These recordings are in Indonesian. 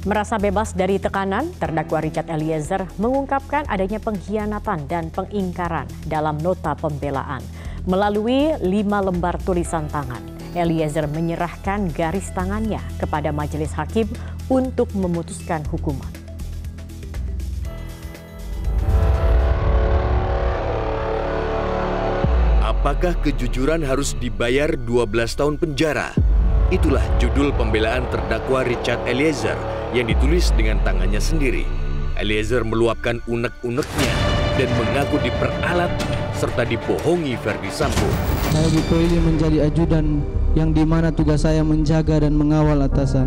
Merasa bebas dari tekanan, terdakwa Richard Eliezer mengungkapkan adanya pengkhianatan dan pengingkaran dalam nota pembelaan. Melalui 5 lembar tulisan tangan, Eliezer menyerahkan garis tangannya kepada majelis hakim untuk memutuskan hukuman. Apakah kejujuran harus dibayar 12 tahun penjara? Itulah judul pembelaan terdakwa Richard Eliezer yang ditulis dengan tangannya sendiri. Eliezer meluapkan unek-uneknya dan mengaku diperalat serta dibohongi Verdi Sambo. Saya dipilih menjadi ajudan yang dimana tugas saya menjaga dan mengawal atasan.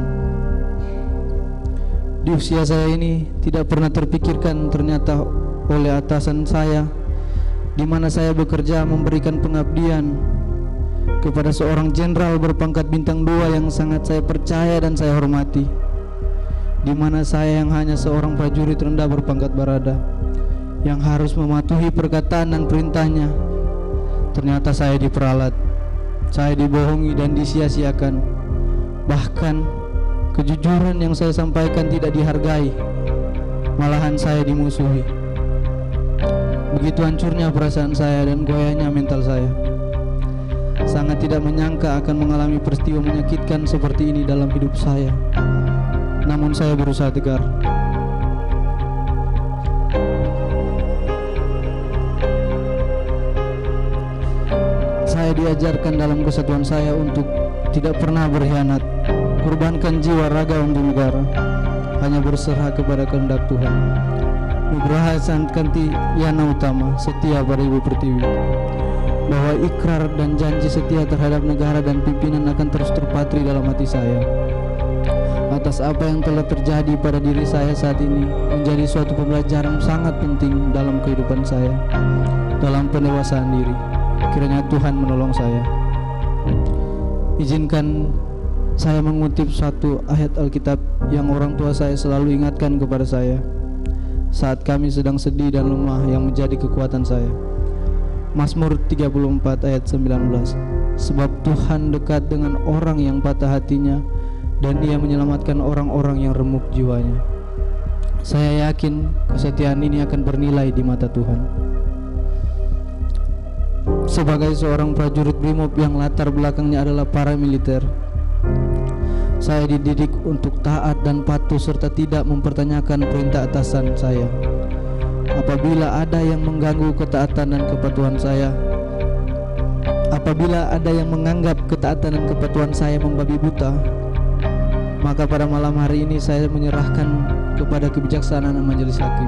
Di usia saya ini tidak pernah terpikirkan ternyata oleh atasan saya, di mana saya bekerja memberikan pengabdian kepada seorang jenderal berpangkat bintang 2 yang sangat saya percaya dan saya hormati, di mana saya yang hanya seorang prajurit rendah berpangkat barada yang harus mematuhi perkataan dan perintahnya. Ternyata saya diperalat, saya dibohongi dan disia-siakan. Bahkan kejujuran yang saya sampaikan tidak dihargai, malahan saya dimusuhi. Begitu hancurnya perasaan saya dan goyahnya mental saya. Sangat tidak menyangka akan mengalami peristiwa menyakitkan seperti ini dalam hidup saya. Namun saya berusaha tegar. Saya diajarkan dalam kesatuan saya untuk tidak pernah berkhianat, korbankan jiwa raga untuk negara, hanya berserah kepada kehendak Tuhan. Nugraha Sankanti Yana Utama, setia pada Ibu Pertiwi, bahwa ikrar dan janji setia terhadap negara dan pimpinan akan terus terpatri dalam hati saya. Atas apa yang telah terjadi pada diri saya saat ini menjadi suatu pembelajaran sangat penting dalam kehidupan saya, dalam pendewasaan diri. Kiranya Tuhan menolong saya. Izinkan saya mengutip satu ayat Alkitab yang orang tua saya selalu ingatkan kepada saya saat kami sedang sedih dan lemah, yang menjadi kekuatan saya. Mazmur 34 ayat 19. Sebab Tuhan dekat dengan orang yang patah hatinya, dan Dia menyelamatkan orang-orang yang remuk jiwanya. Saya yakin kesetiaan ini akan bernilai di mata Tuhan. Sebagai seorang prajurit Brimob yang latar belakangnya adalah paramiliter, saya dididik untuk taat dan patuh serta tidak mempertanyakan perintah atasan saya. Apabila ada yang mengganggu ketaatan dan kepatuhan saya, apabila ada yang menganggap ketaatan dan kepatuhan saya membabi buta, maka pada malam hari ini saya menyerahkan kepada kebijaksanaan majelis hakim.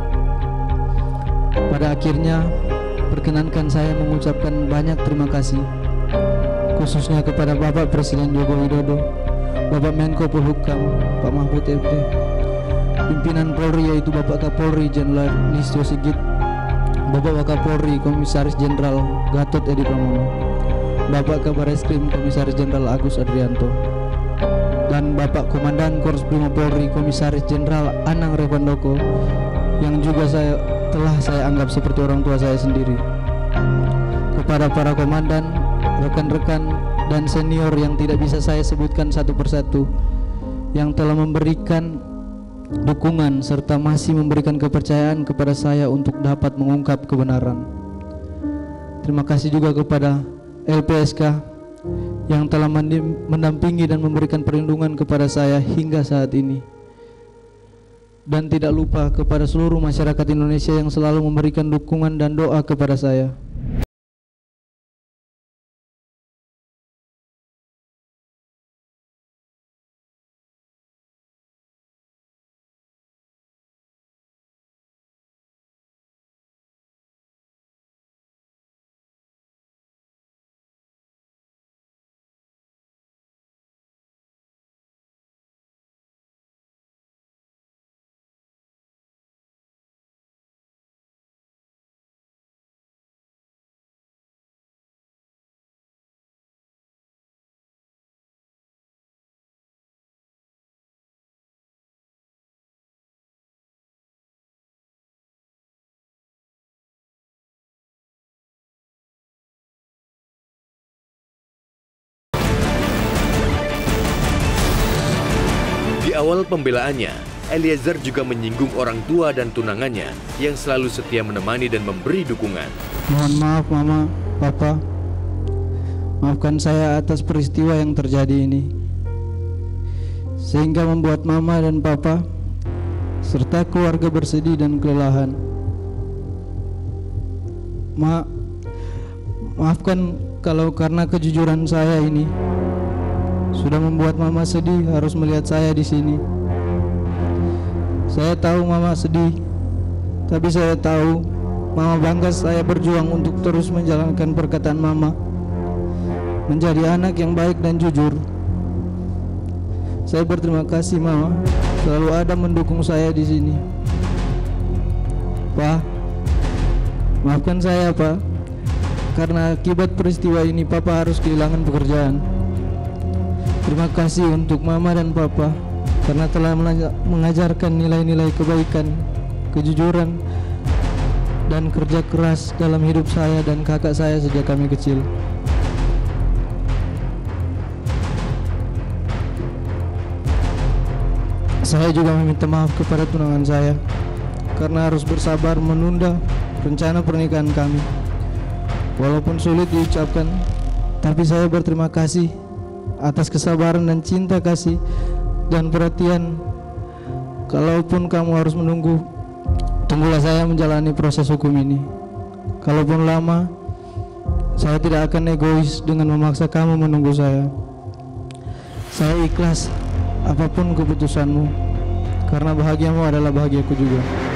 Pada akhirnya, perkenankan saya mengucapkan banyak terima kasih, khususnya kepada Bapak Presiden Joko Widodo, Bapak Menko Polhukam, Pak Mahfud MD, pimpinan Polri yaitu Bapak Kapolri Jenderal Listio Sigit, Bapak Wakapolri Komisaris Jenderal Gatot Edi Pramono, Bapak Kabareskrim Komisaris Jenderal Agus Adrianto, dan Bapak Komandan Korps Brimob Polri Komisaris Jenderal Anang Revandoko, yang juga telah saya anggap seperti orang tua saya sendiri. Kepada para komandan, rekan-rekan dan senior yang tidak bisa saya sebutkan satu persatu, yang telah memberikan dukungan serta masih memberikan kepercayaan kepada saya untuk dapat mengungkap kebenaran. Terima kasih juga kepada LPSK yang telah mendampingi dan memberikan perlindungan kepada saya hingga saat ini. Dan tidak lupa kepada seluruh masyarakat Indonesia yang selalu memberikan dukungan dan doa kepada saya. awal pembelaannya, Eliezer juga menyinggung orang tua dan tunangannya yang selalu setia menemani dan memberi dukungan. Mohon maaf Mama, Papa. Maafkan saya atas peristiwa yang terjadi ini, sehingga membuat Mama dan Papa serta keluarga bersedih dan kelelahan. Maafkan kalau karena kejujuran saya ini sudah membuat Mama sedih harus melihat saya di sini. Saya tahu Mama sedih, tapi saya tahu Mama bangga saya berjuang untuk terus menjalankan perkataan Mama, menjadi anak yang baik dan jujur. Saya berterima kasih Mama, selalu ada mendukung saya di sini. Pak, maafkan saya Pak, karena akibat peristiwa ini Papa harus kehilangan pekerjaan. Terima kasih untuk Mama dan Papa karena telah mengajarkan nilai-nilai kebaikan, kejujuran, dan kerja keras dalam hidup saya dan kakak saya sejak kami kecil. Saya juga meminta maaf kepada tunangan saya karena harus bersabar menunda rencana pernikahan kami. Walaupun sulit diucapkan, tapi saya berterima kasih atas kesabaran dan cinta kasih dan perhatian. Kalaupun kamu harus menunggu, tunggulah saya menjalani proses hukum ini. Kalaupun lama, saya tidak akan egois dengan memaksa kamu menunggu saya. Saya ikhlas apapun keputusanmu, karena bahagiamu adalah bahagiaku juga.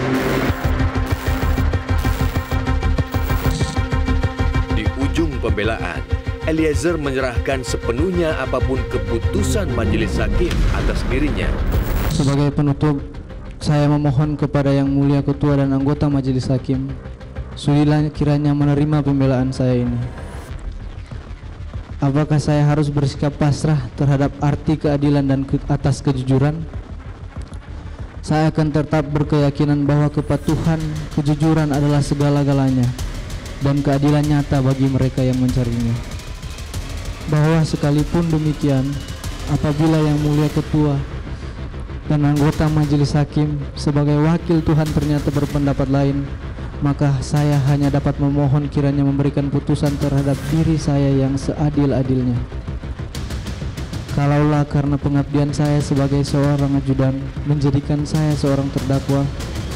Di ujung pembelaan, Eliezer menyerahkan sepenuhnya apapun keputusan majelis hakim atas dirinya. Sebagai penutup, saya memohon kepada Yang Mulia Ketua dan anggota majelis hakim, sudilah kiranya menerima pembelaan saya ini. Apakah saya harus bersikap pasrah terhadap arti keadilan dan atas kejujuran? Saya akan tetap berkeyakinan bahwa kepatuhan, kejujuran adalah segala-galanya dan keadilan nyata bagi mereka yang mencarinya. Bahwa sekalipun demikian, apabila Yang Mulia Ketua dan anggota majelis hakim sebagai wakil Tuhan ternyata berpendapat lain, maka saya hanya dapat memohon kiranya memberikan putusan terhadap diri saya yang seadil-adilnya. Kalaulah karena pengabdian saya sebagai seorang ajudan menjadikan saya seorang terdakwa,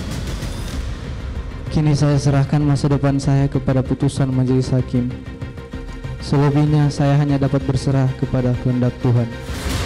kini saya serahkan masa depan saya kepada putusan majelis hakim. Selebihnya saya hanya dapat berserah kepada kehendak Tuhan.